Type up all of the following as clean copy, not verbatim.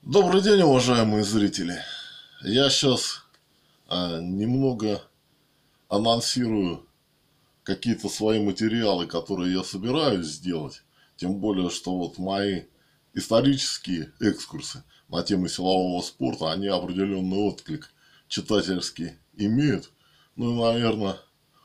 Добрый день, уважаемые зрители. Я сейчас немного анонсирую какие-то свои материалы, которые я собираюсь сделать. Тем более, что вот мои исторические экскурсы на тему силового спорта, они определенный отклик читательский имеют. Ну и, наверное,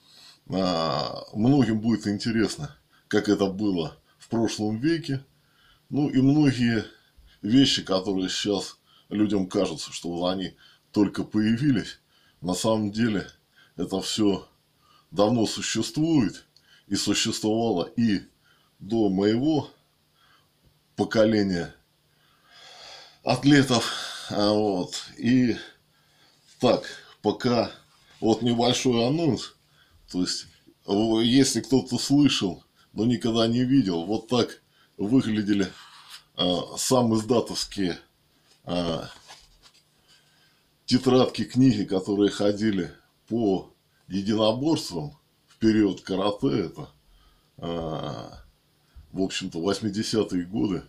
многим будет интересно, как это было в прошлом веке. Ну и многие вещи, которые сейчас людям кажутся, что вот они только появились, на самом деле это все давно существует и существовало и до моего поколения атлетов. Вот. И так, пока вот небольшой анонс, то есть если кто-то слышал, но никогда не видел, вот так выглядели сам издатовские тетрадки, книги, которые ходили по единоборствам в период карате, это, в общем-то, 80-е годы,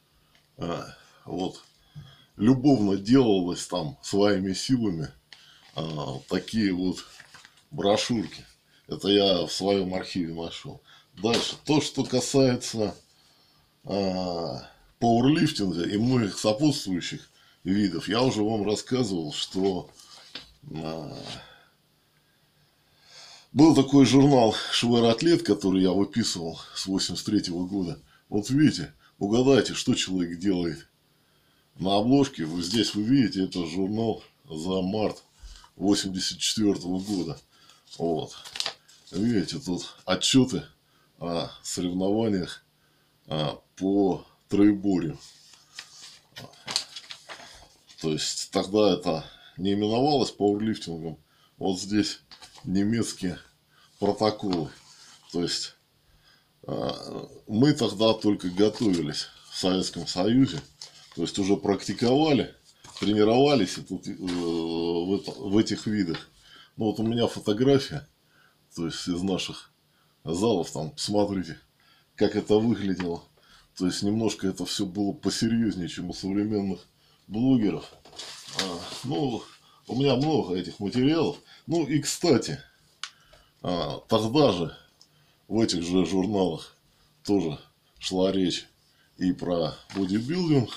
вот, любовно делалось там своими силами такие вот брошюрки. Это я в своем архиве нашел. Дальше. То, что касается пауэрлифтинга и многих сопутствующих видов, я уже вам рассказывал, что был такой журнал «Швер-атлет», который я выписывал с 83-го года. Вот видите, угадайте, что человек делает. На обложке, вот здесь вы видите, это журнал за март 84-го года. Вот. Видите, тут отчеты о соревнованиях по троеборью. То есть тогда это не именовалось пауэрлифтингом. Вот здесь немецкие протоколы. То есть мы тогда только готовились в Советском Союзе. То есть уже практиковали, тренировались и тут, в этих видах. Ну вот у меня фотография, то есть из наших залов, там, посмотрите, как это выглядело. То есть немножко это все было посерьезнее, чем у современных блогеров. Ну, у меня много этих материалов. Ну и, кстати, тогда же в этих же журналах тоже шла речь и про бодибилдинг.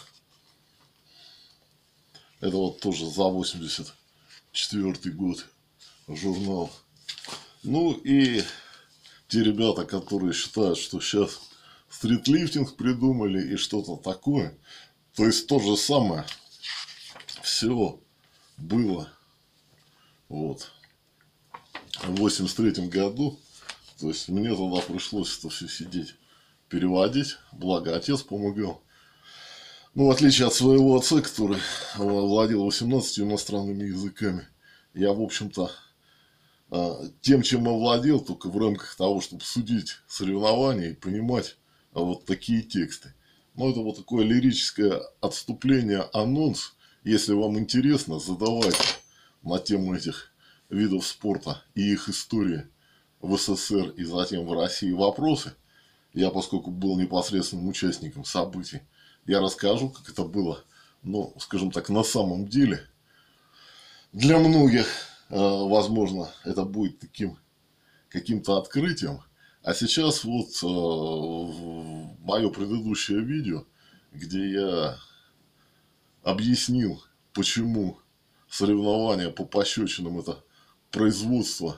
Это вот тоже за 84 год журнал. Ну и те ребята, которые считают, что сейчас стритлифтинг придумали и что-то такое. То есть то же самое все было вот в 83 году. То есть мне тогда пришлось это все сидеть, переводить. Благо отец помогал. Ну, в отличие от своего отца, который владел 18 иностранными языками, я, в общем-то, тем, чем овладел, только в рамках того, чтобы судить соревнования и понимать вот такие тексты. Но это вот такое лирическое отступление, анонс. Если вам интересно, задавайте на тему этих видов спорта и их истории в СССР и затем в России вопросы. Я, поскольку был непосредственным участником событий, я расскажу, как это было, ну, скажем так, на самом деле. Для многих, возможно, это будет таким каким-то открытием. А сейчас вот мое предыдущее видео, где я объяснил, почему соревнования по пощечинам — это производство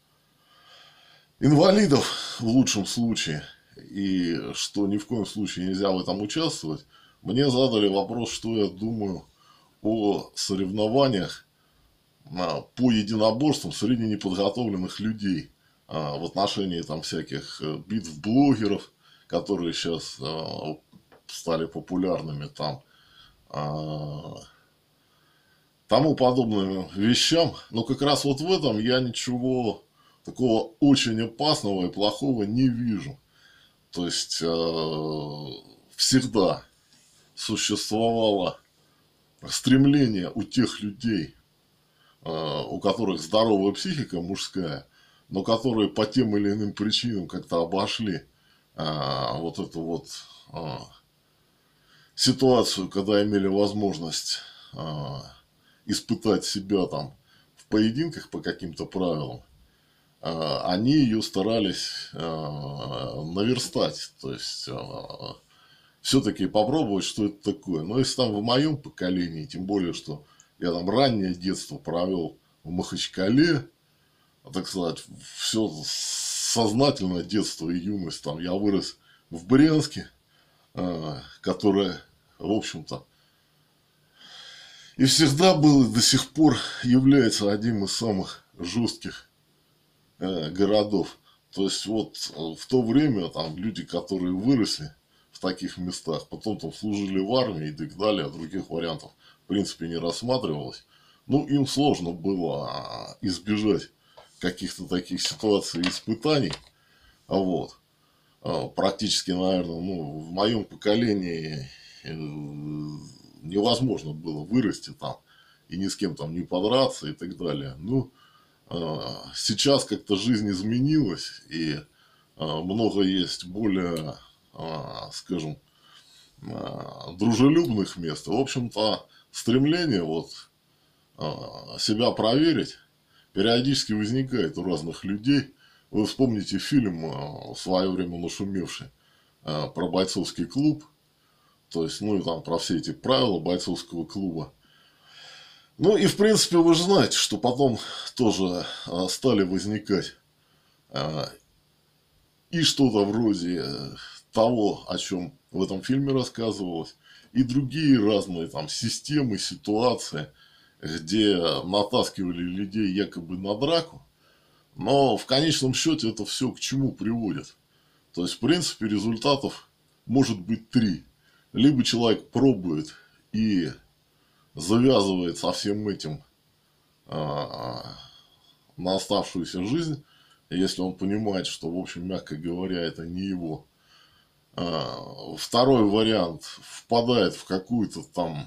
инвалидов в лучшем случае, и что ни в коем случае нельзя в этом участвовать, мне задали вопрос, что я думаю о соревнованиях по единоборствам среди неподготовленных людей в отношении там всяких битв блогеров, которые сейчас стали популярными там, тому подобным вещам. Но как раз вот в этом я ничего такого очень опасного и плохого не вижу. То есть всегда существовало стремление у тех людей, у которых здоровая психика мужская, но которые по тем или иным причинам как-то обошли вот эту вот ситуацию, когда имели возможность испытать себя там в поединках по каким-то правилам, они ее старались наверстать, то есть все-таки попробовать, что это такое. Но если там в моем поколении, тем более, что я там раннее детство провел в Махачкале, так сказать, все сознательное детство и юность, там я вырос в Брянске, которое, в общем-то, и всегда был, и до сих пор является одним из самых жестких городов. То есть, вот в то время там люди, которые выросли в таких местах, потом там служили в армии и так далее, других вариантов в принципе не рассматривалось. Ну, им сложно было избежать каких-то таких ситуаций и испытаний. Вот. Практически, наверное, ну, в моем поколении невозможно было вырасти там и ни с кем там не подраться и так далее. Ну, сейчас как-то жизнь изменилась, и много есть более, скажем, дружелюбных мест. В общем-то, стремление вот себя проверить периодически возникает у разных людей. Вы вспомните фильм, в свое время нашумевший, про бойцовский клуб. То есть, ну и там про все эти правила бойцовского клуба. Ну и в принципе вы же знаете, что потом тоже стали возникать и что-то вроде того, о чем в этом фильме рассказывалось, и другие разные там системы, ситуации, где натаскивали людей якобы на драку. Но в конечном счете это все к чему приводит? То есть, в принципе, результатов может быть три. Либо человек пробует и завязывает со всем этим на оставшуюся жизнь, если он понимает, что, в общем, мягко говоря, это не его. Второй вариант: впадает в какую-то там,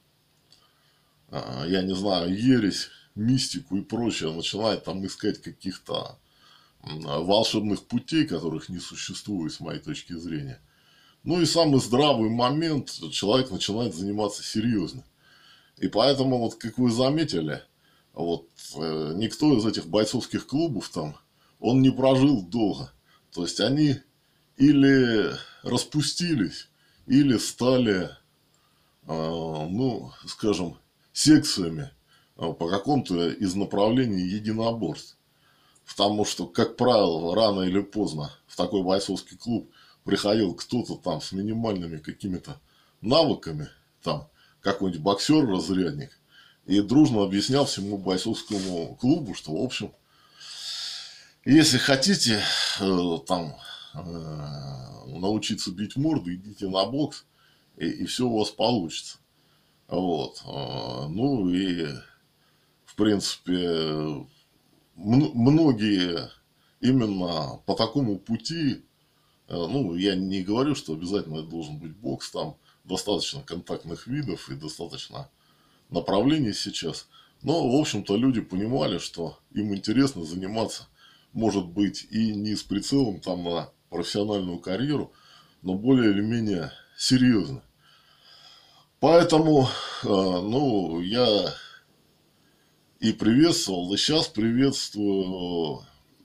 я не знаю, ересь, мистику и прочее, начинает там искать каких-то волшебных путей, которых не существует с моей точки зрения. Ну и самый здравый момент: человек начинает заниматься серьезно. И поэтому, вот как вы заметили, вот никто из этих бойцовских клубов там, он не прожил долго. То есть они или распустились, или стали, ну, скажем, секциями по какому-то из направлений единоборств. Потому что, как правило, рано или поздно в такой бойцовский клуб приходил кто-то там с минимальными какими-то навыками, там какой-нибудь боксер-разрядник, и дружно объяснял всему бойцовскому клубу, что, в общем, если хотите там научиться бить морду, идите на бокс, и все у вас получится. Вот. Ну и, в принципе, многие именно по такому пути, ну, я не говорю, что обязательно это должен быть бокс, там достаточно контактных видов и достаточно направлений сейчас. Но, в общем-то, люди понимали, что им интересно заниматься, может быть, и не с прицелом там на профессиональную карьеру, но более или менее серьезно. Поэтому, ну, я и приветствовал, и сейчас приветствую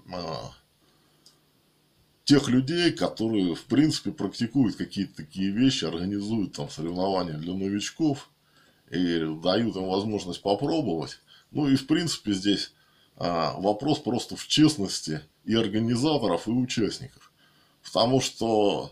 тех людей, которые, в принципе, практикуют какие-то такие вещи, организуют там соревнования для новичков и дают им возможность попробовать. Ну и, в принципе, здесь вопрос просто в честности и организаторов, и участников. Потому что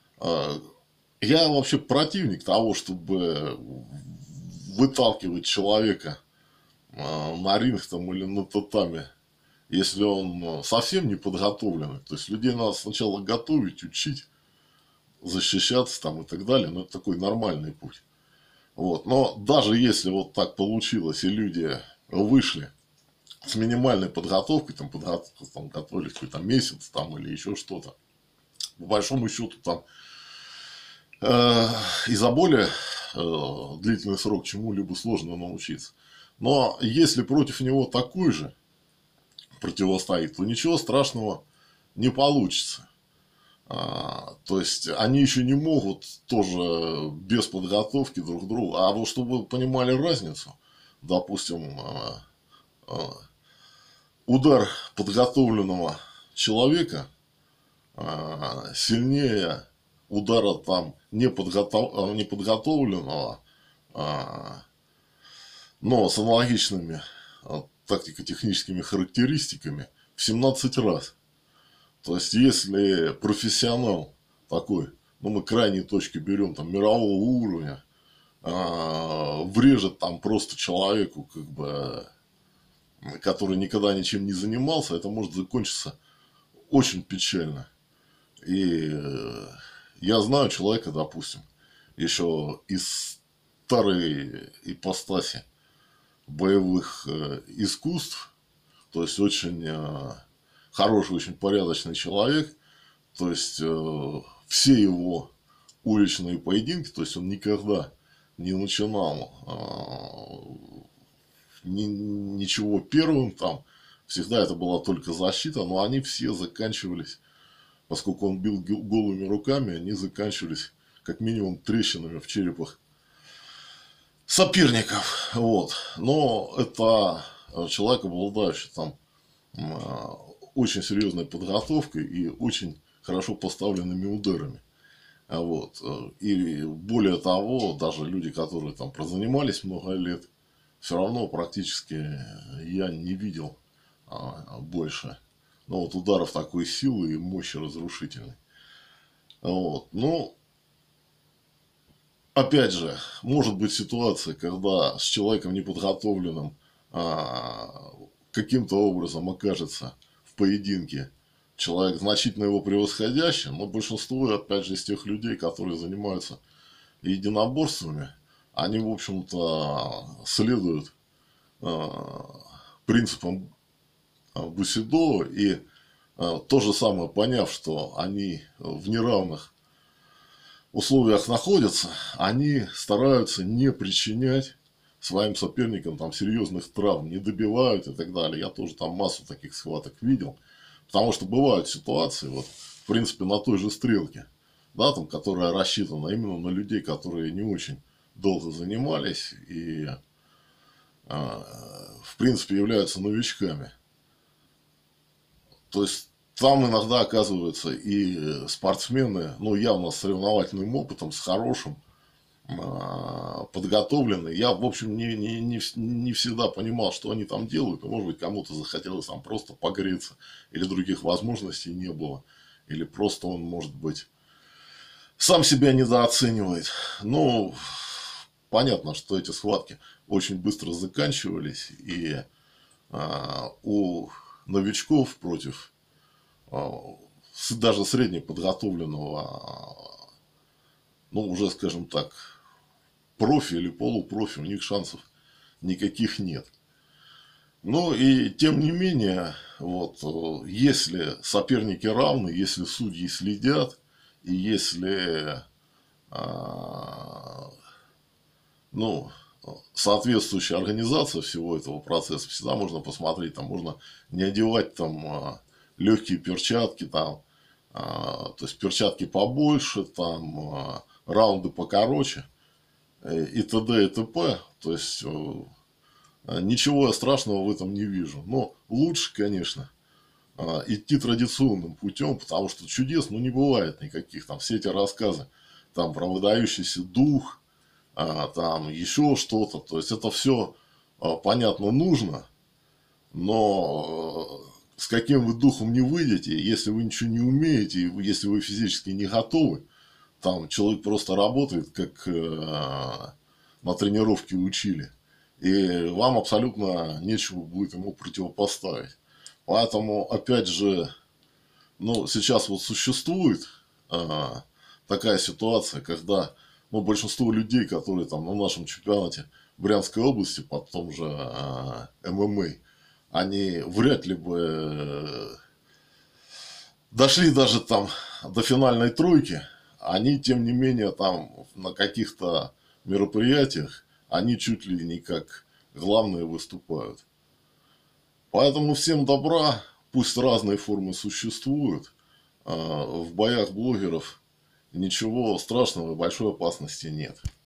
я вообще противник того, чтобы выталкивать человека на ринг там или на татами, если он совсем не подготовленный. То есть людей надо сначала готовить, учить, защищаться там и так далее. Но это такой нормальный путь. Вот. Но даже если вот так получилось, и люди вышли с минимальной подготовкой, там, готовились какой-то месяц там, или еще что-то, по большому счету там и за более длительный срок чему-либо сложно научиться. Но если против него такой же противостоит, то ничего страшного не получится. То есть они еще не могут тоже без подготовки друг друга. А вот чтобы вы понимали разницу, допустим, удар подготовленного человека сильнее удара там неподготовленного, но с аналогичными тактико-техническими характеристиками в 17 раз. То есть, если профессионал такой, ну, мы крайние точки берем, там, мирового уровня, врежет там просто человеку, как бы, который никогда ничем не занимался, это может закончиться очень печально. И я знаю человека, допустим, еще из старой ипостаси боевых искусств, то есть очень хороший, очень порядочный человек, то есть все его уличные поединки, то есть он никогда не начинал ничего первым там, всегда это была только защита, но они все заканчивались, поскольку он бил голыми руками, они заканчивались как минимум трещинами в черепах соперников. Вот. Но это человек, обладающий там очень серьезной подготовкой и очень хорошо поставленными ударами. Вот. И более того, даже люди, которые там прозанимались много лет, все равно практически я не видел больше, ну, вот ударов такой силы и мощи разрушительной. Вот. Ну, опять же, может быть ситуация, когда с человеком неподготовленным каким-то образом окажется в поединке человек, значительно его превосходящий, но большинство, опять же, из тех людей, которые занимаются единоборствами, они, в общем-то, следуют принципам Бусидо и то же самое, поняв, что они в неравных условиях находятся, они стараются не причинять своим соперникам там серьезных травм, не добивают и так далее. Я тоже там массу таких схваток видел. Потому что бывают ситуации, вот, в принципе, на той же стрелке, да, там, которая рассчитана именно на людей, которые не очень долго занимались и, в принципе, являются новичками. То есть там иногда оказываются и спортсмены, ну, явно с соревновательным опытом, с хорошим, подготовленные. Я, в общем, не всегда понимал, что они там делают. И, может быть, кому-то захотелось там просто погреться, или других возможностей не было. Или просто он, может быть, сам себя недооценивает. Но понятно, что эти схватки очень быстро заканчивались. И у новичков против даже среднеподготовленного, ну, уже, скажем так, профи или полупрофи, у них шансов никаких нет. Ну и тем не менее, вот, если соперники равны, если судьи следят, и если ну, соответствующая организация всего этого процесса, всегда можно посмотреть, там можно не одевать там легкие перчатки, там, то есть перчатки побольше, там раунды покороче, и т.д. и т.п. То есть ничего страшного в этом не вижу. Но лучше, конечно, идти традиционным путем, потому что чудес, ну, не бывает никаких. Там все эти рассказы там про выдающийся дух, там еще что-то. То есть это все понятно нужно, но с каким вы духом не выйдете, если вы ничего не умеете, если вы физически не готовы, там человек просто работает, как на тренировке учили. И вам абсолютно нечего будет ему противопоставить. Поэтому, опять же, ну, сейчас вот существует такая ситуация, когда ну, большинство людей, которые там на нашем чемпионате Брянской области, под том же ММА, они вряд ли бы дошли даже там до финальной тройки, они, тем не менее, там на каких-то мероприятиях, они чуть ли не как главные выступают. Поэтому всем добра, пусть разные формы существуют, в боях блогеров ничего страшного и большой опасности нет.